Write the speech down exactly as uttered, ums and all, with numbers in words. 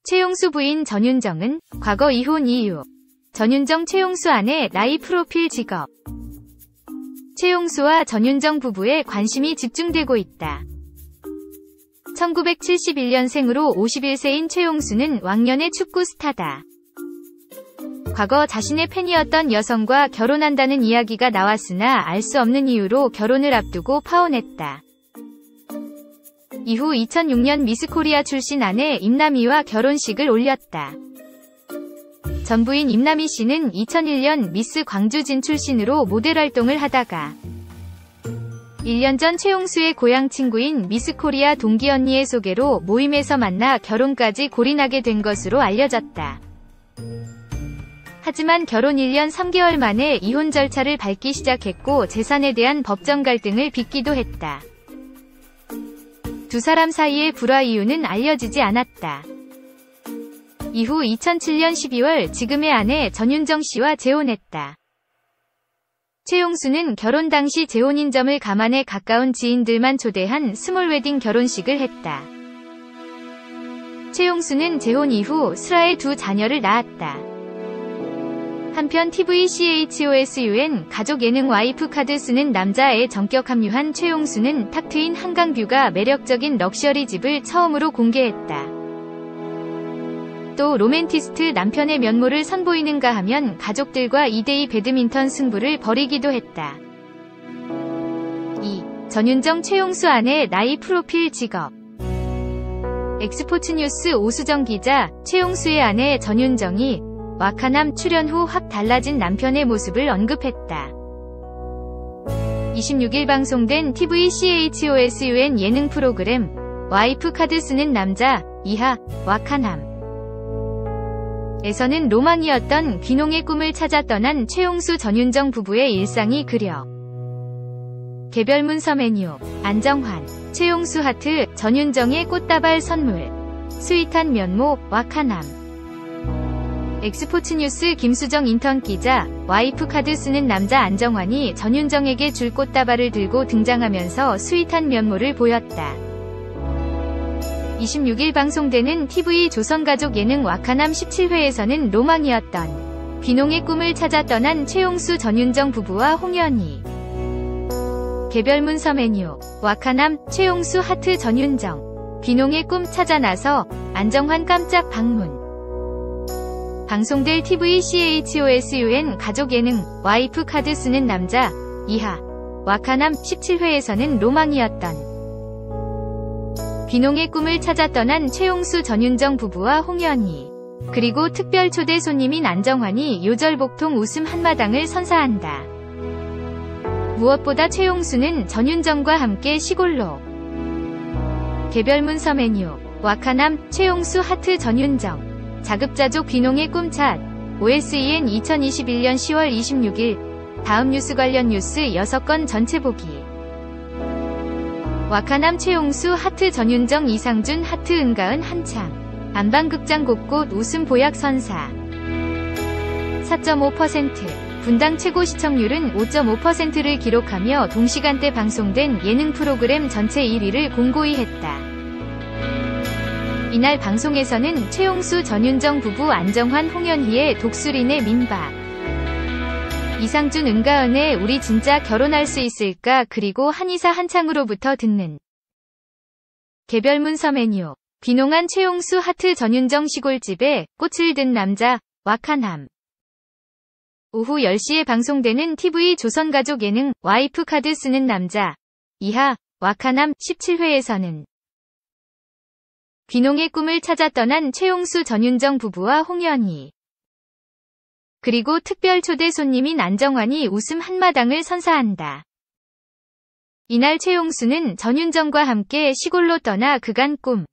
최용수 부인 전윤정은 과거 이혼 이유. 전윤정 최용수 아내 나이 프로필 직업. 최용수와 전윤정 부부에 관심이 집중되고 있다. 천구백칠십일 년생으로 오십일 세인 최용수는 왕년의 축구 스타다. 과거 자신의 팬이었던 여성과 결혼한다는 이야기가 나왔으나 알 수 없는 이유로 결혼을 앞두고 파혼했다. 이후 이천육 년 미스코리아 출신 아내 임남희와 결혼식을 올렸다. 전 부인 임남희 씨는 이천일 년 미스 광주진 출신으로 모델 활동을 하다가 일 년 전 최용수의 고향 친구인 미스코리아 동기 언니의 소개로 모임에서 만나 결혼까지 골인하게 된 것으로 알려졌다. 하지만 결혼 일 년 삼 개월 만에 이혼 절차를 밟기 시작했고 재산에 대한 법정 갈등을 빚기도 했다. 두 사람 사이의 불화 이유는 알려지지 않았다. 이후 이천칠 년 십이월 지금의 아내 전윤정 씨와 재혼했다. 최용수는 결혼 당시 재혼인 점을 감안해 가까운 지인들만 초대한 스몰 웨딩 결혼식을 했다. 최용수는 재혼 이후 슬아의 두 자녀를 낳았다. 한편 티브이씨에이치오에스유엔 가족 예능 와이프 카드 쓰는 남자에 전격 합류한 최용수는 탁 트인 한강뷰가 매력적인 럭셔리 집을 처음으로 공개했다. 또 로맨티스트 남편의 면모를 선보이는가 하면 가족들과 이 대 이 배드민턴 승부를 벌이기도 했다. 이. 전윤정 최용수 아내 나이 프로필 직업. 엑스포츠뉴스 오수정 기자, 최용수의 아내 전윤정이 와카남 출연 후 확 달라진 남편의 모습을 언급했다. 이십육 일 방송된 티브이씨에이치오에스유엔 예능 프로그램 와이프 카드 쓰는 남자 이하 와카남 에서는 로망이었던 귀농의 꿈을 찾아 떠난 최용수 전윤정 부부의 일상이 그려 개별 문서 메뉴 안정환 최용수 하트 전윤정의 꽃다발 선물 스윗한 면모 와카남 엑스포츠뉴스 김수정 인턴 기자, 와이프 카드 쓰는 남자 안정환이 전윤정에게 줄 꽃다발을 들고 등장하면서 스윗한 면모를 보였다. 이십육 일 방송되는 티브이 조선가족 예능 와카남 십칠 회에서는 로망이었던 귀농의 꿈을 찾아 떠난 최용수 전윤정 부부와 홍현희 개별 문서 메뉴 와카남 최용수 하트 전윤정 귀농의 꿈 찾아 나서 안정환 깜짝 방문 방송될 티브이씨에이치오에스유엔 가족 예능 와이프 카드 쓰는 남자 이하 와카남 십칠 회에서는 로망이었던 귀농의 꿈을 찾아 떠난 최용수 전윤정 부부와 홍현희 그리고 특별 초대 손님인 안정환이 요절복통 웃음 한마당을 선사한다. 무엇보다 최용수는 전윤정과 함께 시골로 개별 문서 메뉴 와카남 최용수 하트 전윤정 자급자족 귀농의 꿈찾 오에스이엔 이천이십일 년 시월 이십육일 다음 뉴스 관련 뉴스 여섯 건 전체 보기 와카남 최용수 하트 전윤정 이상준 하트 은가은 한창 안방극장 곳곳 웃음 보약 선사 사 점 오 퍼센트 분당 최고 시청률은 오 점 오 퍼센트를 기록하며 동시간대 방송된 예능 프로그램 전체 일 위를 공고히 했다. 이날 방송에서는 최용수 전윤정 부부 안정환 홍현희의 독수리네 민박 이상준 은가은의 우리 진짜 결혼할 수 있을까 그리고 한의사 한창으로부터 듣는 개별 문서 메뉴 귀농한 최용수 하트 전윤정 시골집에 꽃을 든 남자 와카남 오후 열 시에 방송되는 티브이 조선가족 예능 와이프 카드 쓰는 남자 이하 와카남 십칠 회에서는 귀농의 꿈을 찾아 떠난 최용수 전윤정 부부와 홍현희 그리고 특별 초대 손님인 안정환이 웃음 한마당을 선사한다. 이날 최용수는 전윤정과 함께 시골로 떠나 그간 꿈